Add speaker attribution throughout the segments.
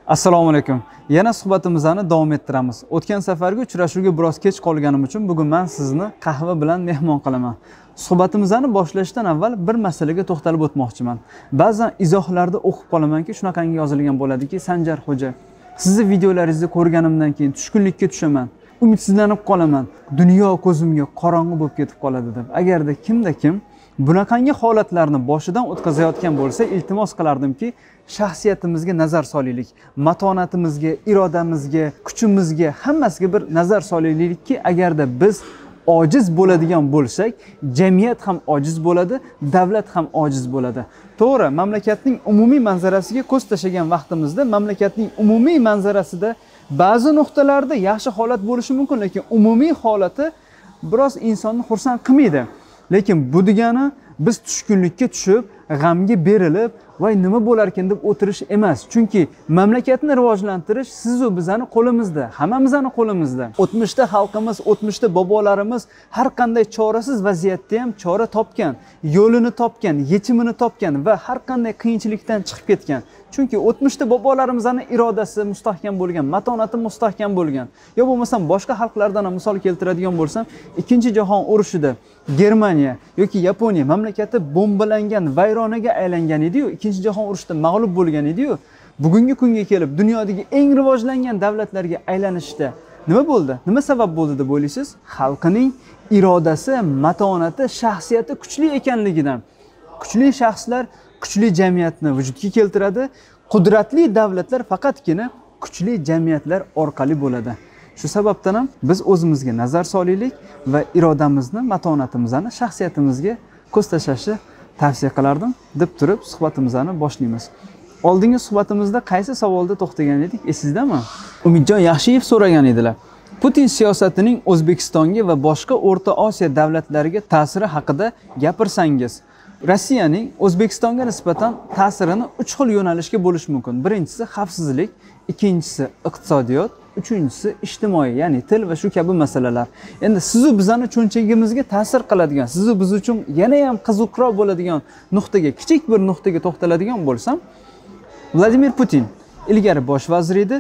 Speaker 1: Assalomu alaykum. Yana suhbatimizni davom ettiramiz. O'tgan safargi uchrashuvga biroz kech qolganim uchun bugun men sizni qahva bilan mehmon qilaman. Suhbatimizni boshlashdan avval bir masalaga to'xtalib o'tmoqchiman. Ba'zan izohlarda o'qib qolamanki, shunaqangi yozilgan bo'ladiki, Sanjar xo'ja, sizni videolaringizni ko'rganimdan keyin tushkunlikka tushaman, umidsizlanib qolaman, dunyo ko'zimga qorong'i bo'lib ketib qoladi deb. Agarda kimda kim bunaqangi holatlarni boshidan o'tkazayotgan bo'lsa, iltimos qilardimki, shaxsiyatimizga nazar solaylik, matonatimizga, irodamizga, kuchimizga, hammasiga bir nazar solaylikki, agarda biz ojiz bo'ladigan bo'lsak, jamiyat ham ojiz bo'ladi, davlat ham ojiz bo'ladi. To'g'ri, mamlakatning umumiy manzarasiga ko'z tashlagan vaqtimizda mamlakatning umumiy manzarasida ba'zi nuqtalarda yaxshi holat bo'lishi mumkin, lekin umumiy holati biroz insonni xursand qilmaydi. Lekin bu degani biz tushkunlikka tushib, g'amga berilib, voy nima bo'lar ekan deb o'tirish emas. Chunki mamlakatni rivojlantirish siz va bizning qo'limizda, hammamizning qo'limizda. O'tmishda xalqimiz, o'tmishda bobolarimiz har qanday chorasiz vaziyatda ham chora topgan, yo'lini topgan, yechimini topgan va har qanday qiyinchilikdan chiqib ketgan. Chunki o'tmishda bobolarimizning irodasi mustahkam bo'lgan, matonati mustahkam bo'lgan. Yo bo'lmasam boshqa xalqlardan ham misol keltiradigan bo'lsam, Ikkinchi jahon urushida Germaniya yoki Yaponiya mamlakati bombalangan, vayronaga aylangan edi-yu, Ikkinchi jahon urushida mag'lub bo'lgan edi-yu, bugungi kunga kelib dunyodagi eng rivojlangan davlatlarga aylanishda nima bo'ldi? Nima sabab bo'ldi deb o'ylaysiz? Xalqining irodasi, matonati, shaxsiyati kuchli ekanligidan. Kuchli shaxslar kuchli jamiyatni vujudga keltiradi. Qudratli davlatlar faqatgina kuchli jamiyatlar orqali bo'ladi. Shu sababdan ham biz o'zimizga nazar solaylik va irodamizni, matonatimizni, shaxsiyatimizga ko'z tashlashni tavsiya qilardim deb turib suhbatimizni boshlaymiz. Oldingi suhbatimizda qaysi savolda to'xtagan edik, esizdami? Umidjon Yaxshiyev so'ragan edilar. Putin siyosatining O'zbekistonga va boshqa O'rta Osiyo davlatlariga ta'siri haqida gapirsangiz. Rossiyaning O'zbekistonga nisbatan ta'sirini 3 xil yo'nalishga bo'lish mumkin. Birinchisi xavfsizlik, ikkinchisi iqtisodiyot, uchinchisi ijtimoiy, ya'ni til va shu kabi masalalar. Endi siz va bizning cho'nchagimizga ta'sir qiladigan, siz va biz uchun yana ham qiziqroq bo'ladigan nuqtaga, kichik bir nuqtaga to'xtaladigan bo'lsam, Vladimir Putin ilgari bosh vazir edi.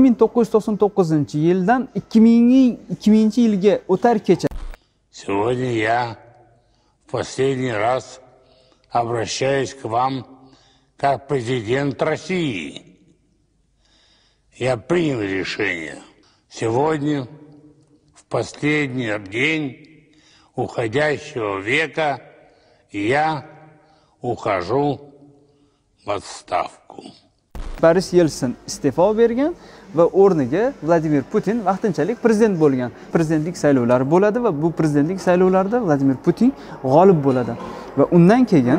Speaker 1: 1999-yildan 2000-yilga o'tar kecha.
Speaker 2: Сегодня я в последний раз обращаюсь к вам как президент России. Я принял решение. Сегодня, в последний день уходящего века, я ухожу в отставку.
Speaker 1: Boris Yeltsin iste'fo bergan va o'rniga Vladimir Putin vaqtinchalik prezident bo'lgan. Prezidentlik saylovlari bo'ladi va bu prezidentlik saylovlarida Vladimir Putin g'olib bo'ladi. Va undan keyin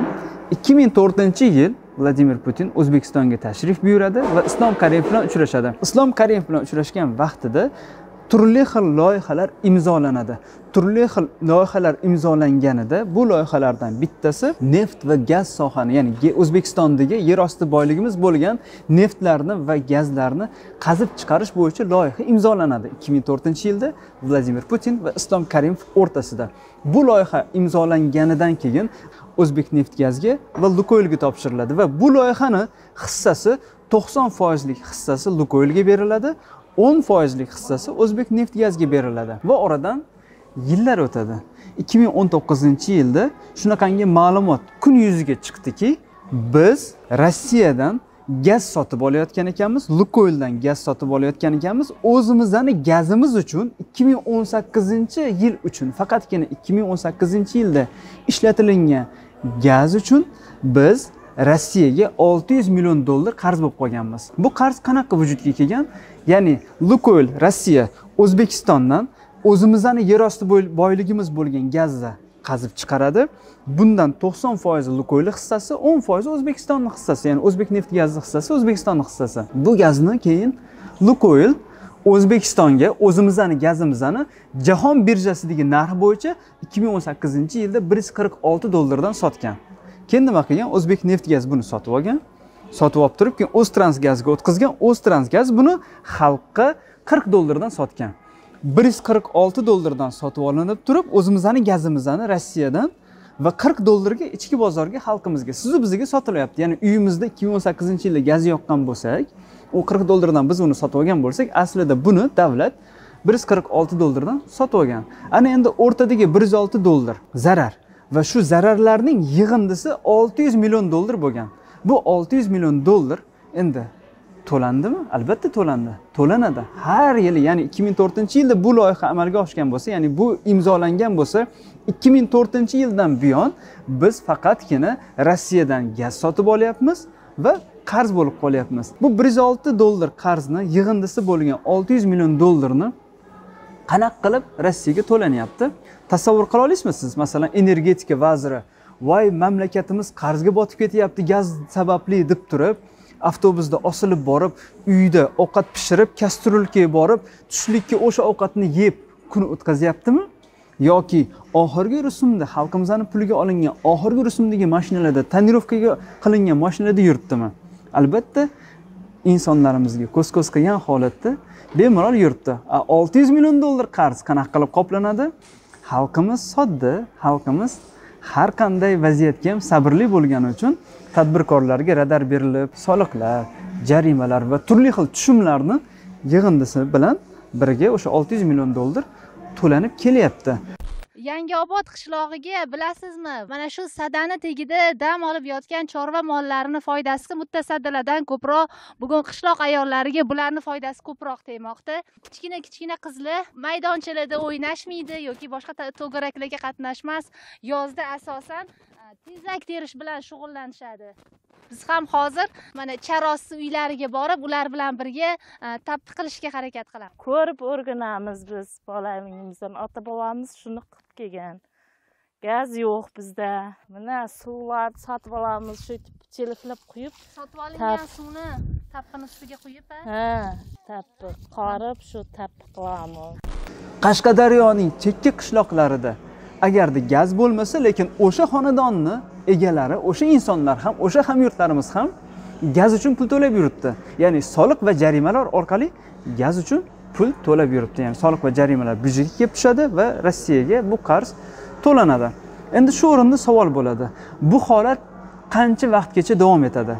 Speaker 1: 2004-yil Vladimir Putin O'zbekistonga tashrif buyuradi va Islom Karimov bilan uchrashadi. Islom Karimov bilan uchrashgan vaqtida turli xil loyihalar imzolanadi. Turli xil loyihalar imzolanganida bu loyihalardan bittasi neft va gaz sohani, ya'ni O'zbekistondagi yer osti boyligimiz bo'lgan neftlarni va gazlarni qazib chiqarish bo'yicha loyiha imzolanadi 2004-yilda Vladimir Putin va Islom Karimov o'rtasida. Bu loyiha imzolanganidan keyin O'zbekneftgazga va Lukoylga topshiriladi va bu loyihani hissasi 90% hissasi Lukoylga beriladi. 10% hissasi O'zbekneftgazga beriladi va oradan yillar o'tadi. 2019-yilda shunaqangi ma'lumot kun yuziga chiqdiki, biz Rossiyadan gaz sotib olayotgan ekanmiz, Lukoyldan gaz sotib olayotgan ekanmiz. O'zimizning gazimiz uchun 2018-yil uchun, faqatgina 2018-yilda ishlatilgan gaz uchun biz Rossiyaga 600 million dollar qarz bo'lib qolganmiz. Bu qarz qanaqa vujudga kelgan? Ya'ni Lukoyl Rossiya O'zbekistondan o'zimizning yer osti boyligimiz bo'lgan gazni qazib chiqaradi. Bundan 90% Lukoyl hissasi, 10% O'zbekistonning hissasi, ya'ni O'zbekneftgazning hissasi, O'zbekistonning hissasi. Bu gazni keyin Lukoyl O'zbekistonga o'zimizning gazimizni jahon birjasidagi narx bo'yicha 2018-yilda 146 dollardan sotgan. Keyin nima qilgan? O'zbekneftgaz buni sotib olgan. Sotib olib turib, keyin O'ztransgazga o'tkazgan. O'ztransgaz buni xalqqa 40 dollardan sotgan. 146 dollardan sotib olinib turib, o'zimizning gazimizni Rossiyadan va 40 dollarga ichki bozorga, xalqimizga, siz va bizga sotilyapti. Ya'ni uyimizda 2018-yilda gaz yoqqan bo'lsak, u 40 dollardan biz uni sotib olgan bo'lsak, aslida buni davlat 146 dollardan sotib olgan. Ana endi o'rtadagi 106 dollar zarar va shu zararlarning yig'indisi 600 million dollar bo'lgan. Bu 600 million dollar endi to'landimi? Albatta to'landi. To'lanadi. Har yili, ya'ni 2004-yilda bu loyiha amalga oshgan bo'lsa, ya'ni bu imzolangan bo'lsa, 2004-yildan buyon biz faqatgina Rossiyadan gaz sotib olyapmiz va qarz bo'lib qolyapmiz. Bu 106 dollar qarzni yig'indisi bo'lgan 600 million dollarni qanaqa qilib Rossiyaga to'lanyapti? Tasavvur qila olasizmi siz? Masalan, energetika vaziri voy mamlakatimiz qarzga botib ketyapti gaz sababli deb turib, avtobusda osilib borib, uyda ovqat pishirib, kastrulkaga borib, tushlikka o'sha ovqatni yeb kun o'tkazyaptimi? Yoki oxirgi rusumda xalqimizning puliga olingan oxirgi rusumdagi mashinalarda, tonirovkaga qilingan mashinalarda yuribdimi? Albatta, insonlarimizga ko'z-ko'z qilgan holatda bemalol yuribdi. 600 million dollar qarz qanaqa qilib qoplanadi? Xalqimiz sodda, xalqimiz har qanday vaziyatga ham sabrli bo'lgani uchun tadbirkorlarga radar berilib, soliqlar, jarimalar va turli xil tushumlarni yig'indisi bilan birga o'sha 600 million dollar to'lanib kelyapti.
Speaker 3: Yangiobod qishlog'iga bilasizmi, mana shu sadani tagida dam olib yotgan chorva mollarini foydasi mutasaddilardan ko'proq, bugun qishloq ayollariga bularning foydasi ko'proq tegmoqda. Kichkina qizlar maydonchalarda o'ynashmaydi yoki boshqa to'garaklarga qatnashmas. Yozda asosan tezak terish bilan shug'ullanishadi. Biz ham hozir mana charosti uylariga borib, ular bilan birga tappi qilishga harakat qilamiz.
Speaker 4: Ko'rib o'rganamiz biz bolamizdan, ota-bobomiz shuni qilib kelgan. Gaz yo'q bizda. Mana suvlarni sotib olamiz, shu teleflab quyib,
Speaker 3: sotib olingan suvni tappini ustiga quyib,
Speaker 4: ha, tappi qorib, shu tappi qilamiz.
Speaker 1: Qashqadaryoning chekka qishloqlarida agarda gaz bo'lmasa, lekin o'sha xonadonni egalari, o'sha insonlar ham, o'sha hamyurtlarimiz ham gaz uchun pul to'lab yuribdi. Ya'ni soliq va jarimalar orqali gaz uchun pul to'lab yuribdi. Ya'ni soliq va jarimalar byudjetga kelib tushadi va Rossiyaga bu qarz to'lanadi. Endi shu o'rinda savol bo'ladi. Bu holat qancha vaqtgacha davom etadi?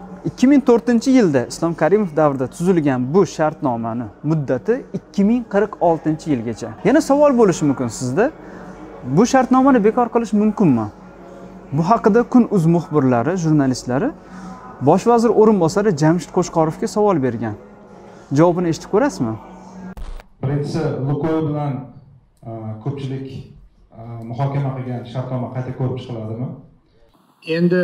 Speaker 1: 2004-yilda Islom Karimov davrida tuzilgan bu shartnomani muddati 2046-yilgacha. Yana savol bo'lishi mumkin sizda. Bu shartnomani bekor qilish mumkinmi? Bu haqida Kun.uz muxbirlari, jurnalistlari Bosh vazir o'rinbosari Jamshid Qo'chqorovga savol bergan. Javobini eshitib ko'rasizmi?
Speaker 5: Birinchisi, Lukoyl bilan ko'pchilik muhokama qilgan shartnoma qayta ko'rib chiqiladimi?
Speaker 6: Endi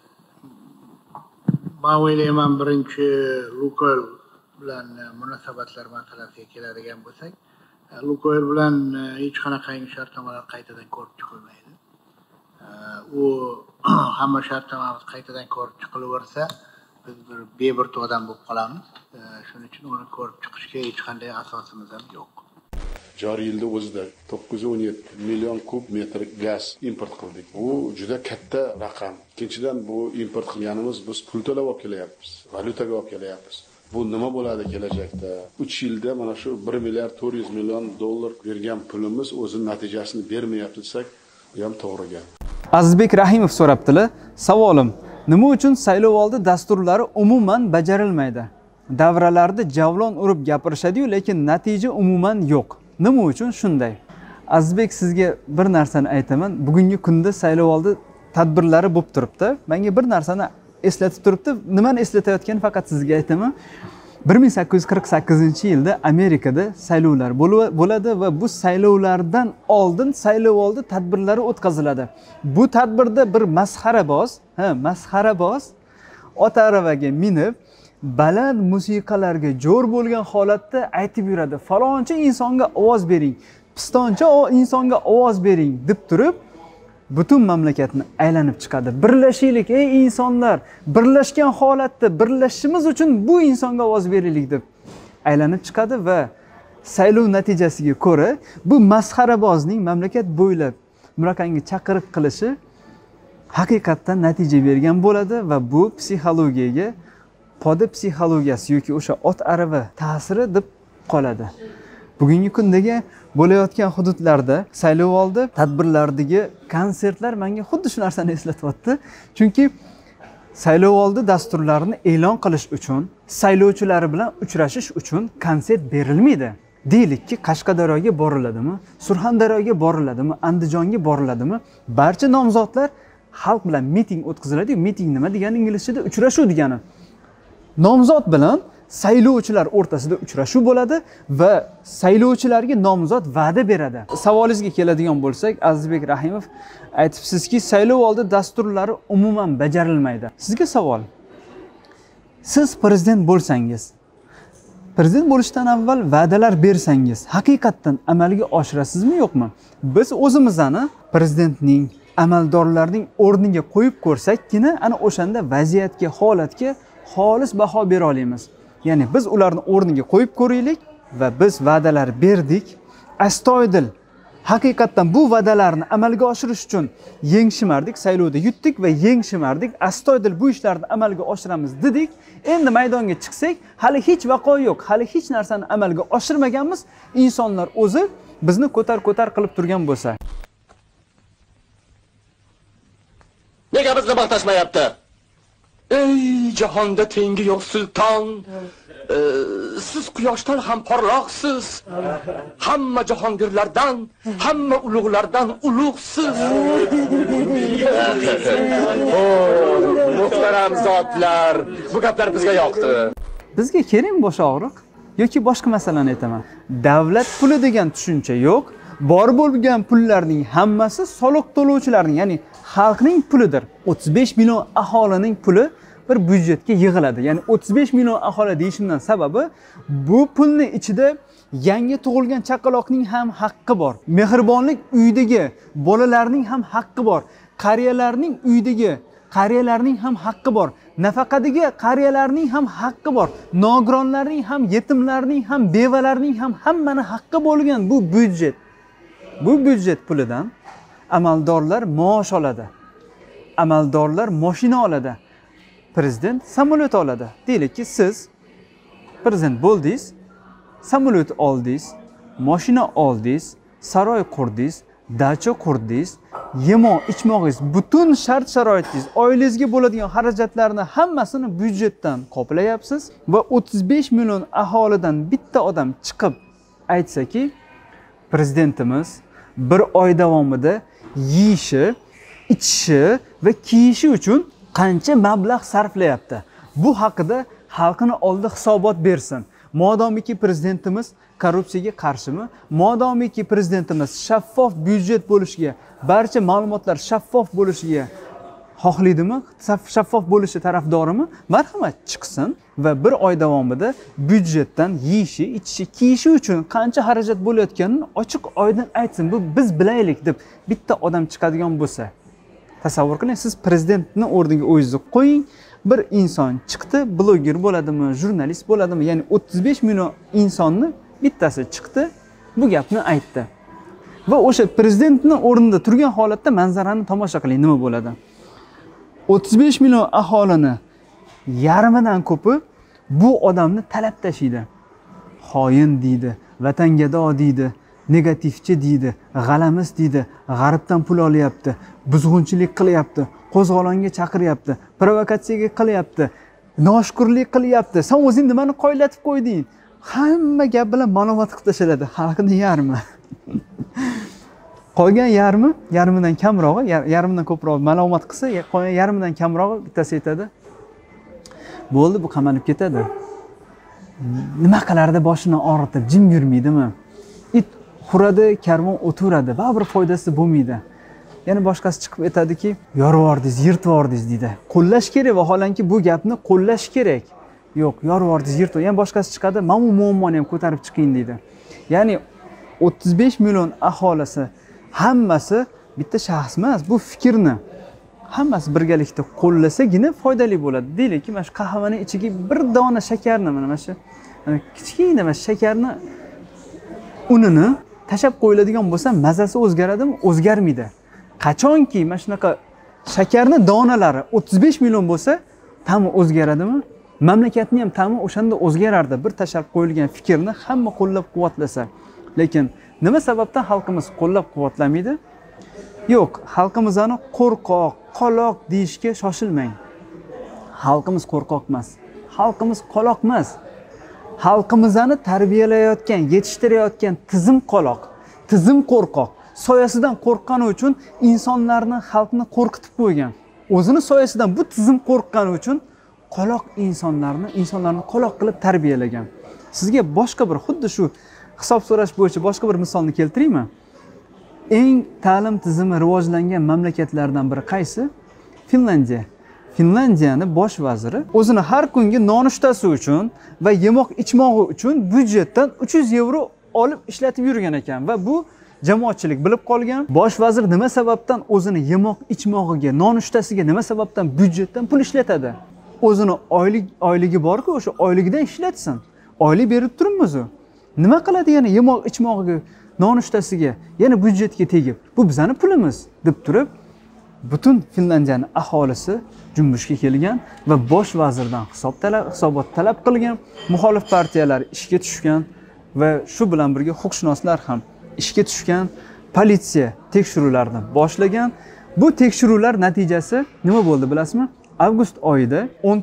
Speaker 6: men o'ylayman, birinchi Lukoyl bilan munosabatlar masalasiga keladigan bo'lsak, Lukoyl bilan hech qanaqangi shartnomalar qaytadan ko'rib chiqilmaydi. U hamma shartnomamiz qaytadan ko'rib chiqilaversa, biz bir beburt odam bo'lib qolamiz. Shuning uchun uni ko'rib chiqishga hech qanday asosimiz ham yo'q.
Speaker 7: Joriy yilda o'zida 917 million kub metr gaz import qildik. Bu juda katta raqam. Ikkinchidan, bu import qilganimiz biz pul to'lab olib kelyapmiz, valyutaga olib kelyapmiz. Bu nima bo'ladi kelajakda? 3 yilda mana shu 1 milliard 400 million dollar bergan pulimiz o'z natijasini bermayapti desak, bu ham to'g'ri gap.
Speaker 1: Azizbek Rahimov so'rabdilar. Savolim: nima uchun saylovoldi dasturlari umuman bajarilmaydi? Davralarda javlon urib gapirishadi-yu, lekin natija umuman yo'q. Nima uchun shunday? Azizbek, sizga bir narsani aytaman. Bugungi kunda saylovoldi tadbirlari bo'lib turibdi. Menga bir narsani eslatib turibdi. Nimani eslatayotganini faqat sizga aytaman. 1848-yilda Amerikada saylovlar bo'ladi va bu saylovlardan oldin saylovoldi tadbirlari o'tkaziladi. Bu tadbirda bir masxaraboz ot aravaga minib, baland musiqalarga jo'r bo'lgan holatda aytib yuradi. Falonchi insonga ovoz bering, pistoncha insonga ovoz bering deb turib, butun mamlakatni aylanib chiqadi. Birlashaylik ey insonlar, birlashgan holatda birlashishimiz uchun bu insonga ovoz beraylik deb aylanib chiqadi va saylov natijasiga ko'ra bu masxarabozning mamlakat bo'ylab Murakanga chaqiriq qilishi haqiqatdan natija bergan bo'ladi va bu psixologiyaga poda psixologiyasi yoki o'sha ot arava ta'siri deb qoladi. Bugungi kundagi bo'layotgan hududlarda saylovoldi tadbirlaridagi konsertlar menga xuddi shu narsani eslatyapti. Chunki saylovoldi dasturlarini e'lon qilish uchun, saylovchilari bilan uchrashish uchun konsert berilmaydi. Deylikki, Qashqadaryoga boriladimi, Surxondaryoga boriladimi, Andijonga boriladimi? Barcha nomzodlar xalq bilan miting o'tkaziladi. Miting nima degani inglizchada? Uchrashuv degani. Nomzod bilan saylovchilar o'rtasida uchrashuv bo'ladi va saylovchilarga nomzod va'da beradi. Savolingizga keladigan bo'lsak, Azizbek Rahimov aytibsizki, saylovoldi dasturlari umuman bajarilmaydi. Sizga savol. Siz prezident bo'lsangiz, prezident bo'lishdan avval va'dalar bersangiz, haqiqatdan amalga oshirasizmi, yo'qmi? Biz o'zimizni prezidentning, amaldorlarning o'rniga qo'yib ko'rsakkina, ana o'shanda vaziyatga, holatga xolis baho bera olamiz. Ya'ni biz ularni o'rniga qo'yib ko'raylik va biz va'dalar berdik, astoydil haqiqatdan bu va'dalarni amalga oshirish uchun yeng shimardik, saylovda yutdik va yeng shimardik, astoydil bu ishlarni amalga oshiramiz dedik. Endi maydonga chiqsak, hali hech vaqo yo'q, hali hech narsani amalga oshirmaganmiz. Insonlar o'zi bizni ko'tar qilib turgan bo'lsa,
Speaker 8: nega bizni maqtashmayapti? Ey jahonda tengi yo'q sulton, siz quyoshdan ham porloqsiz. Hamma jahongirlardan, hamma ulug'lardan ulug'siz. Muhtaram zotlar, bu gaplar bizga yoqdi.
Speaker 1: Bizga kerak bosh og'riq yoki boshqa masalani aytaman. Davlat puli degan tushuncha yo'q. Bor bo'lgan pullarning hammasi soliq to'lovchilarning, ya'ni xalqning pulidir. 35 million aholining puli bir byudjetga yig'iladi. Ya'ni 35 million aholi deyishimdan sababi, bu pulni ichida yangi tug'ilgan chaqaloqning ham haqqi bor. Mehribonlik uyidagi bolalarning ham haqqi bor. Qariyalarning uyidagi qariyalarning ham haqqi bor. Nafaqadagi qariyalarning ham haqqi bor. Nogironlarning ham, yetimlarning ham, bevalarning ham hammani haqqi bo'lgan bu byudjet. Bu byudjet pulidan amaldorlar maosh oladi. Amaldorlar mashina oladi. Prezident samolyot oladi. Deylikki, siz prezident bo'ldingiz, samolyot oldingiz, mashina oldingiz, saroy qurdingiz, dacha qurdingiz, yemo ichmoqingiz, butun shart sharoitingiz, oilangizga bo'ladigan xarajatlarni hammasini byudjetdan qoplayapsiz va 35 million aholidan bitta odam chiqib aytsaki, prezidentimiz bir oy davomida yeyishi, ichishi va kiyishi uchun qancha mablag' sarflayapti. Bu haqida xalqini oldida hisobot bersin. Modomiki prezidentimiz korrupsiyaga qarshimi? Modomiki prezidentimiz shaffof byudjet bo'lishiga, barcha ma'lumotlar shaffof bo'lishiga xohlaydimi? Shaffof bo'lishi tarafdorimi? Marhamat, chiqsin va bir oy davomida byudjetdan yeyishi, ichishi, kiyishi uchun qancha xarajat bo'layotganini ochiq oydin aytsin. Bu biz bilaylik deb bitta odam chiqadigan bo'lsa, tasavvur qiling, siz prezidentni o'rniga o'zingizni qo'ying. Bir inson chiqdi, bloger bo'ladimi, jurnalist bo'ladimi? Ya'ni 35 million insonni bittasi chiqdi, bu gapni aytdi. Va o'sha prezidentni o'rnida turgan holatda manzarani tomosha qiling, nima bo'ladi? 35 million aholini yarmidan ko'pi bu odamni talab tashiydi. Xoin deydi, vatangado deydi, negativchi deydi, g'alamis deydi, g'arbdan pul olyapti, buzg'unchilik qilyapti, qo'zg'olonga chaqiryapti, provokatsiyaga qilyapti, noshukrlik qilyapti. Sen o'zing nimani qoyillatib qo'yding? Hamma gap bilan ma'lumot qilib tashladi. Xalqning yarmi. Qolgan yarmidan kamrog'i, yarmidan ko'proq ma'lumot qilsa, qolgan yarmidan kamrog'i bittasi aytadi. Bo'ldi, bu qamalib ketadi. Nima qilardi, boshini og'ritib, jim yurmaydimi? It xuradi, karvon o'tiradi, baribir foydasi bo'lmaydi. Yana boshqasi chiqib aytadiki, yorvordingiz, yirtvordingiz deydi. Qo'llash kerak, vaholanki bu gapni qo'llash kerak. Yo'q, yorvordingiz, yirtvo. Yana boshqasi chiqadi, mana bu muammoni ham ko'tarib chiqing deydi. Ya'ni 35 million aholisi hammasi bitta shaxs emas, bu fikrni hammasi birgalikda qo'llasagina foydali bo'ladi. Deylikki, mana shu qahvaning ichiga bir dona shakarni, mana shu kichkina shakarni unini tashab qo'yiladigan bo'lsa, mazasi o'zgaradimi? O'zgarmaydi. Qachonki mana shunaqa shakarni donalari 35 million bo'lsa, ta'mi o'zgaradimi? Mamlakatning ham ta'mi o'shanda o'zgarardi. Bir tashab qo'yilgan fikrni hamma qo'llab-quvvatlasa. Lekin nima sababdan xalqimiz qo'llab-quvvatlamaydi? Yo'q, xalqimizni qo'rqoq, qoloq deyishga shoshilmang. xalqimiz qo'rqoq emas, xalqimiz qoloq emas. Xalqimizni tarbiyalayotgan, yetishtirayotgan tizim qoloq, tizim qo'rqoq. Soyasidan qo'rqqani uchun insonlarni, xalqni qo'rqitib qo'ygan. O'zini soyasidan bu tizim qo'rqqani uchun qoloq insonlarni qoloq qilib tarbiyalagan. Sizga boshqa bir xuddi shu hisob so'rash bo'yicha boshqa bir misolni keltiraymi? Eng ta'lim tizimi rivojlangan mamlakatlardan biri qaysi? Finlandiya. Finlandiyani bosh vaziri o'zini har kungi nonushtasi uchun va yemoq-ichmog'i uchun byudjetdan 300 yevro olib ishlatib yurgan ekan va bu jamoatchilik bilib qolgan. Bosh vazir nima sababdan o'zini yemoq-ichmog'iga, nonushtasiga nima sababdan byudjetdan pul ishlatadi? O'zini oyligi bor-ku, o'sha oyligidan ishlatsin. Oylik berib turibmiz u. Nima qiladi yana yemoq-ichmog'iga, nonushtasiga, yana byudjetga tegib? Bu bizning pulimiz deb turib, butun Finlandiyani aholisi junbushga kelgan va bosh vazirdan hisobot talab qilgan. Muxolif partiyalar ishga tushgan va shu bilan birga huquqshunoslar ham ishga tushgan. Politsiya tekshiruvlarni boshlagan. Bu tekshiruvlar natijasi nima bo'ldi bilasizmi? Avgust oyida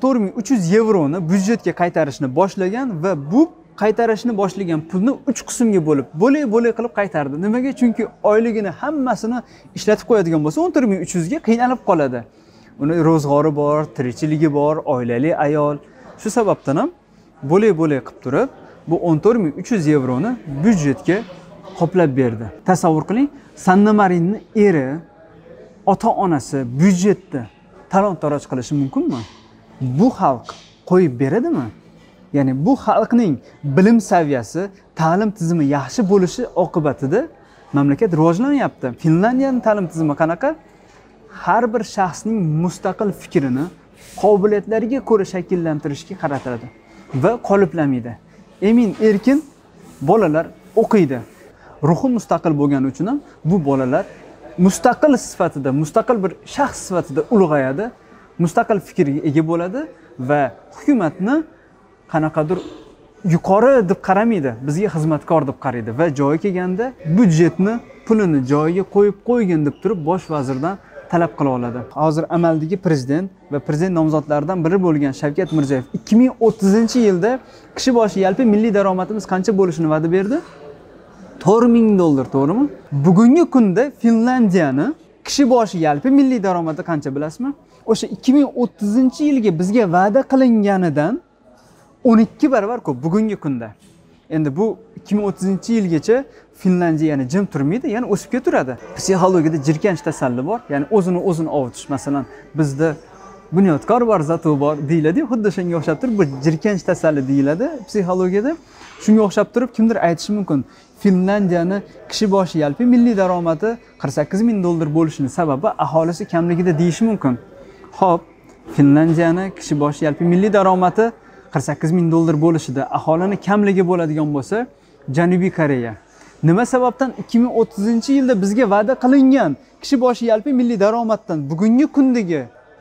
Speaker 1: 14300 yevroni byudjetga qaytarishni boshlagan va bu qaytarishni boshlagan pulni 3 qismga bo'lib qilib qaytardi. Nimaga? Chunki oyligini hammasini ishlatib qo'yadigan bo'lsa 14300 ga qiynalib qoladi. Uni ro'zg'ori bor, tirikchiligi bor, oilali ayol. Shu sababdan ham bo'lib qilib turib, bu 14300 yevroni byudjetga qoplab berdi. Tasavvur qiling, Sanna Marinning eri, ota-onasi byudjetda talon-taroj qilishi mumkinmi? Bu xalq qo'yib beradimi? Ya'ni bu xalqning bilim saviyasi, ta'lim tizimi yaxshi bo'lishi oqibatida mamlakat rivojlanyapti. Finlandiyaning ta'lim tizimi qanaqa? Har bir shaxsning mustaqil fikrini, qobiliyatlariga ko'ra shakllantirishga qaratiladi va qoliplanmaydi. Emin-erkin bolalar o'qiydi. Ruhi mustaqil bo'lgani uchun ham bu bolalar mustaqil sifatida, mustaqil bir shaxs sifatida ulg'ayadi, mustaqil fikrga ega bo'ladi va hukumatni qanaqadir yuqori deb qaramaydi, bizga xizmatkor deb qaraydi va joyi kelganda byudjetni pulini joyiga qo'yib qo'ygin deb turib bosh vazirdan talab qila oladi. Hozir amaldagi prezident va prezident nomzodlaridan biri bo'lgan Shavkat Mirziyoyev 2030-yilda kishi boshi yalpi milliy daromadimiz qancha bo'lishini va'da berdi? $4,000, to'g'rimi? Bugungi kunda Finlandiyani kishi boshi yalpi milliy daromadi qancha bilasizmi? O'sha 2030-yilga bizga va'da qilinganidan 12 barobar ko'p bugungi kunda. Endi bu 2030-yilgacha Finlandiya yana jim turmaydi, yana o'sib keturadi. Psixologiyada jirkanch tasalli bor, ya'ni o'zini ovutish. Masalan, bizda bunyodkor bor, zato bor deyiladi, xuddi shunga o'xshab turib bu jirkanch tasalli deyiladi psixologiyada. Shunga o'xshab turib kimdir aytishi mumkin. Finlandiyani kishi boshi yalpi milliy daromadi $48,000 bo'lishining sababi aholisi kamligida deyishi mumkin. Xo'p, Finlandiyani kishi boshi yalpi milliy daromadi $48,000 bo'lishida aholini kamligi bo'ladigan bo'lsa, Janubiy Koreya. Nima sababdan 2030-yilda bizga va'da qilingan kishi boshi yalpi milliy daromaddan bugungi kundagi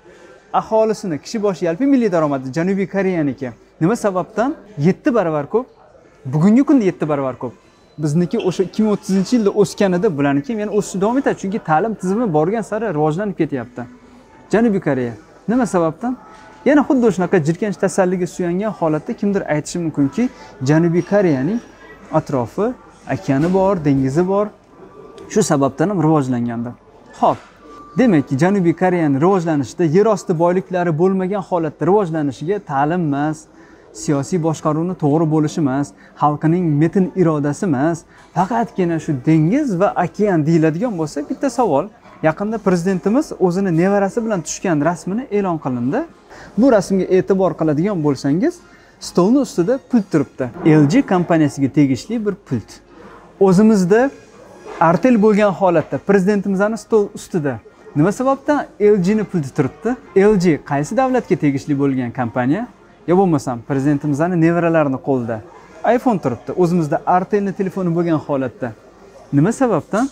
Speaker 1: aholisini kishi boshi yalpi milliy daromadi Janubiy Koreyaniki nima sababdan 7 barobar ko'p? Bugungi kunda 7 barobar ko'p. Bizniki o'sha 2030-yilda o'sganida bularniki ham yana o'sishni davom etadi, chunki ta'lim tizimi borgan sari rivojlanib ketyapti. Janubiy Koreya nima sababdan? Yana xuddi shunaqa jirkanch tasalliga suyangan holatda kimdir aytishi mumkinki, Janubiy Koreyaning atrofi, okeani bor, dengizi bor. Shu sababdan ham rivojlangandir. Xo'p, demakki Janubiy Koreyaning rivojlanishida yer osti boyliklari bo'lmagan holatda rivojlanishiga ta'lim emas, siyosiy boshqaruvni to'g'ri bo'lishi emas, xalqining metin irodasi emas, faqatgina shu dengiz va okean deyiladigan bo'lsa, bitta savol. Yaqinda prezidentimiz o'zini nevarasi bilan tushgan rasmini e'lon qilindi. Bu rasmga e'tibor qiladigan bo'lsangiz, stolni ustida pult turibdi. LG kompaniyasiga tegishli bir pult. O'zimizda Artel bo'lgan holatda prezidentimizning stol ustida nima sababdan LG ni pulti turibdi? LG qaysi davlatga tegishli bo'lgan kompaniya? Ya bo'lmasam prezidentimizning nevaralarining qo'lida iPhone turibdi. O'zimizda Artel ni telefoni bo'lgan holatda nima sababdan?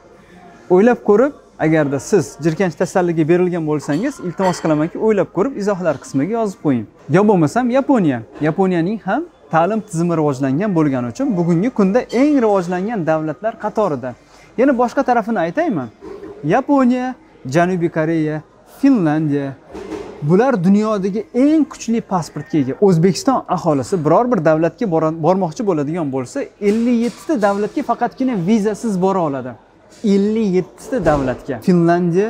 Speaker 1: O'ylab ko'rib, agarda siz jirkanch tasalliga berilgan bo'lsangiz, iltimos qilamanki, o'ylab ko'rib izohlar qismiga yozib qo'ying. Ya bo'lmasam Yaponiya. Yaponiyaning ham ta'lim tizimi rivojlangan bo'lgani uchun bugungi kunda eng rivojlangan davlatlar qatorida. Yana boshqa tarafini aytaymi? Yaponiya, Janubiy Koreya, Finlandiya Bular dunyodagi eng kuchli pasportga ega. O'zbekiston aholisi biror bir davlatga bormoqchi bo'ladigan bo'lsa, 57 ta davlatga faqatgina vizasiz bora oladi. 57 ta davlatga. Finlandiya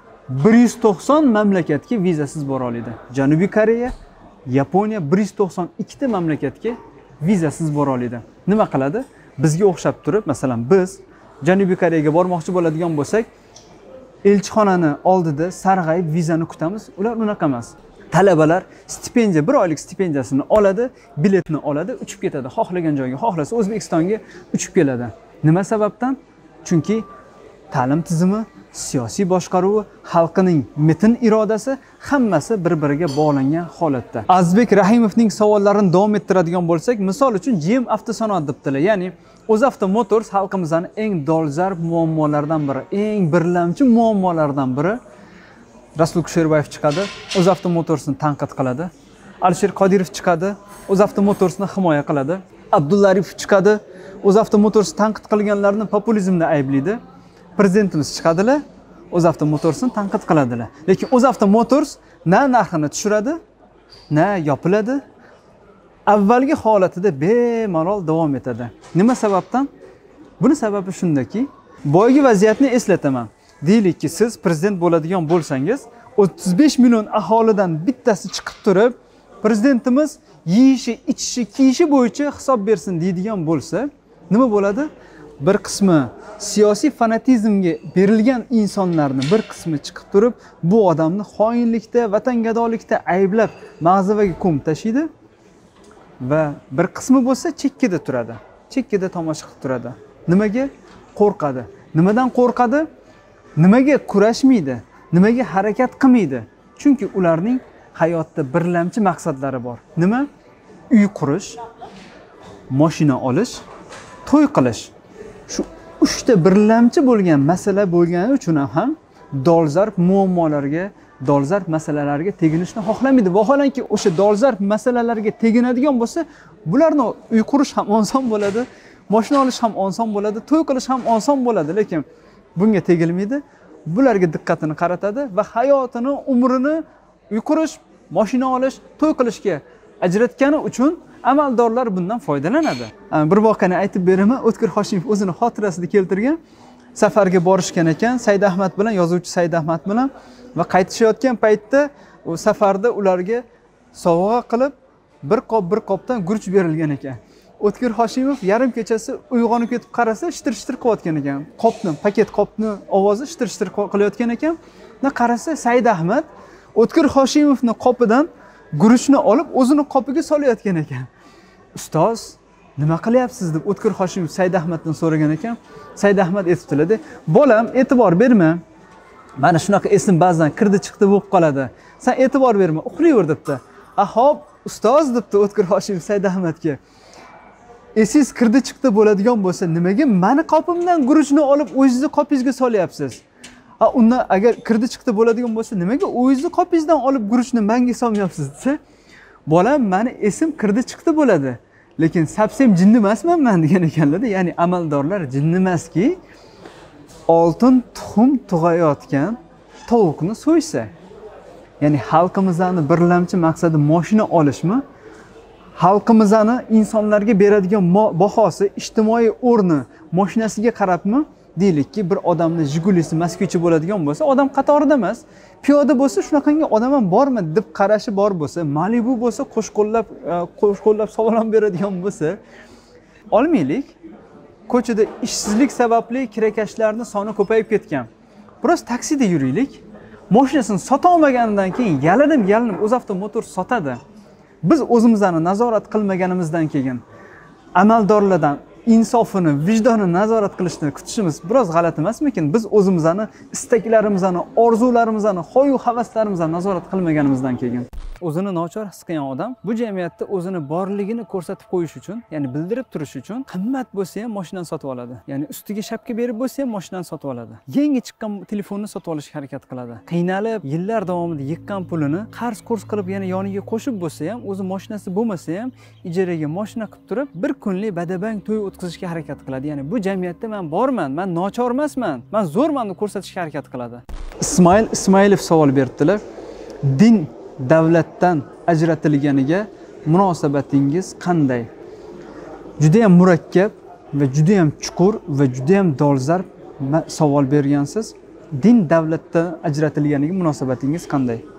Speaker 1: 190 mamlakatga vizasiz bora oladi. Janubiy Koreya, Yaponiya 192 ta mamlakatga vizasiz bora oladi. Nima qiladi? Bizga o'xshab turib, masalan, biz Janubiy Koreyaga bormoqchi bo'ladigan bo'lsak, elchixonani oldida sarg'ayib vizani kutamiz. Ular unaqa emas. Talabalar stipendiya, 1 oylik stipendiyasini oladi, biletni oladi, uchib ketadi. Xohlagan joyga, xohlasa O'zbekistonga uchib keladi. Nima sababdan? Chunki ta'lim tizimi, siyosiy boshqaruvi, xalqining metin irodasi hammasi bir-biriga bog'langan holatda. Azbek Rahimovning savollarini davom ettiradigan bo'lsak, misol uchun GM Avtosanoat debdilar. Ya'ni O'zavto Motors xalqimizning eng dolzarb muammolaridan biri, eng birlamchi muammolaridan biri. Rasul Kusherbayev chiqadi, O'zavto Motorsni tanqid qiladi. Alisher Qodirov chiqadi, O'zavto Motorsni himoya qiladi. Abdulla Aripov chiqadi, O'zavto Motorsni tanqid qilganlarni populizmda ayblaydi. Prezidentimiz chiqadilar, O'zavto Motorsni tanqid qiladilar. Lekin O'zavto Motors na narxini tushiradi, na yopiladi. Avvalgi holatida bemalol davom etadi. Nima sababdan? Buni sababi shundaki, boyagi vaziyatni eslataman. Deylikki, siz prezident bo'ladigan bo'lsangiz, 35 million aholidan bittasi chiqib turib, prezidentimiz yeyishi, ichishi, kiyishi bo'yicha hisob bersin deydigan bo'lsa, nima bo'ladi? Bir qismi siyosiy fanatizmga berilgan insonlarni bir qismi chiqib turib, bu odamni xoinlikda, vatangadolikda ayblab mag'zavaga ko'mib tashlaydi va bir qismi bo'lsa chekkada turadi. Chekkada tomosha qilib turadi. Nimaga? Qo'rqadi. Nimadan qo'rqadi? Nimaga kurashmaydi? Nimaga harakat qilmaydi? Chunki ularning hayotda birlamchi maqsadlari bor. Nima? Uy qurish, mashina olish, to'y qilish. Shu 3 ta birlamchi bo'lgan masala bo'lgani uchun ham dolzarb muammolarga, dolzarb masalalarga teginishni xohlamaydi. Vaholanki o'sha dolzarb masalalarga teginadigan bo'lsa, bularni uy qurish ham oson bo'ladi, mashina olish ham oson bo'ladi, to'y qilish ham oson bo'ladi, lekin bunga tegilmaydi. Bularga diqqatini qaratadi va hayotini, umrini uy qurish, mashina olish, to'y qilishga ajratgani uchun amaldorlar bundan foydalanadi. Bir voqeani aytib beraman. O'tkir Hoshimov o'zini xotirasida keltirgan. Safarga borishgan ekan Said Ahmad bilan, yozuvchi Said Ahmad bilan va qaytishayotgan paytda u safarda ularga sovg'a qilib bir qopdan guruch berilgan ekan. O'tkir Hoshimov yarim kechasi uyg'onib ketib qarasa, shitir-shitir qilayotgan ekan. Paket qopni ovozi shitir-shitir qilayotgan ekan. Va qarasa Said Ahmad O'tkir Hoshimovning qopidan guruchni olib o'zini qopiga solayotgan ekan. Ustoz, nima qilyapsiz deb O'tkir Hoshimov Said Ahmaddan so'ragan ekan. Said Ahmad aytibdi: "Bolam, e'tibor berma. Mana shunaqa esim ba'zan kirdi chiqdi bo'lib qoladi. Sen e'tibor berma, uxlayver" debdi. "Ahob, ustoz" debdi O'tkir Hoshimov Said Ahmadga. "Esiz kirdi chiqdi bo'ladigan bo'lsa, nimaga meni qopimdan guruchni olib o'zingizni qopingizga solyapsiz? Undan agar kirdi chiqdi bo'ladigan bo'lsa, nimaga o'zingizni qopingizdan olib guruchni menga solmayapsiz?" desa, "Bolam, meni esim kirdi chiqdi bo'ladi. Lekin sapsem jinni emasman men" degan ekanlar-da. Ya'ni amaldorlar jinni emaski, oltin tuxum tug'ayotgan tovuqni so'ysa, ya'ni xalqimizning birlamchi maqsadi mashina olishmi? Xalqimizning insonlarga beradigan bahosi, ijtimoiy o'rni mashinasiga qarabmi? Deylikki, bir odamni Jigulisi, Moskvichi bo'ladigan bo'lsa, odam qatorida emas, piyoda bo'lsa, shunaqangi odam ham bormi deb qarashi bor bo'lsa, Malibu bo'lsa, qo'shqo'llab savolam beradigan bo'lsa, olmaylik. Ko'chada ishsizlik sababli kirakashlarning soni ko'payib ketgan. Biroz taksida yuraylik. Mashinasini sota olmaganidan keyin yalinib O'zavto Motors sotadi. Biz o'zimizni nazorat qilmaganimizdan keyin amaldorlardan insofini, vijdonni nazorat qilishni kutishimiz biroz g'alati emasmikin? Biz o'zimizni istaklarimizni, orzularimizni, xoyu havaslarimizni nazorat qilmaganimizdan keyin o'zini nochor his qilgan odam bu jamiyatda o'zini borligini ko'rsatib qo'yish uchun, ya'ni bildirib turish uchun qimmat bo'lsa ham mashinani sotib oladi. Ya'ni ustiga shapka berib bo'lsa ham mashinani sotib oladi. Yangi chiqqan telefonni sotib olishga harakat qiladi. Qiynalib, yillar davomida yiqqan pulini qarz kurs qilib yana yoniga qo'shib bo'lsa ham, o'zi mashinasi bo'lmasa ham ijaraga mashina qilib turib, bir kunlik badabang to'y o'tkazishga harakat qiladi. Ya'ni bu jamiyatda men borman, men nochor emasman, men zo'rman deb ko'rsatishga harakat qiladi. Ismoil Ismoilov savol berdilar. Din davlatdan ajratilganiga munosabatingiz qanday? Juda ham murakkab va juda ham chuqur va juda ham dolzarb savol bergansiz. Din davlatdan ajratilganiga munosabatingiz qanday?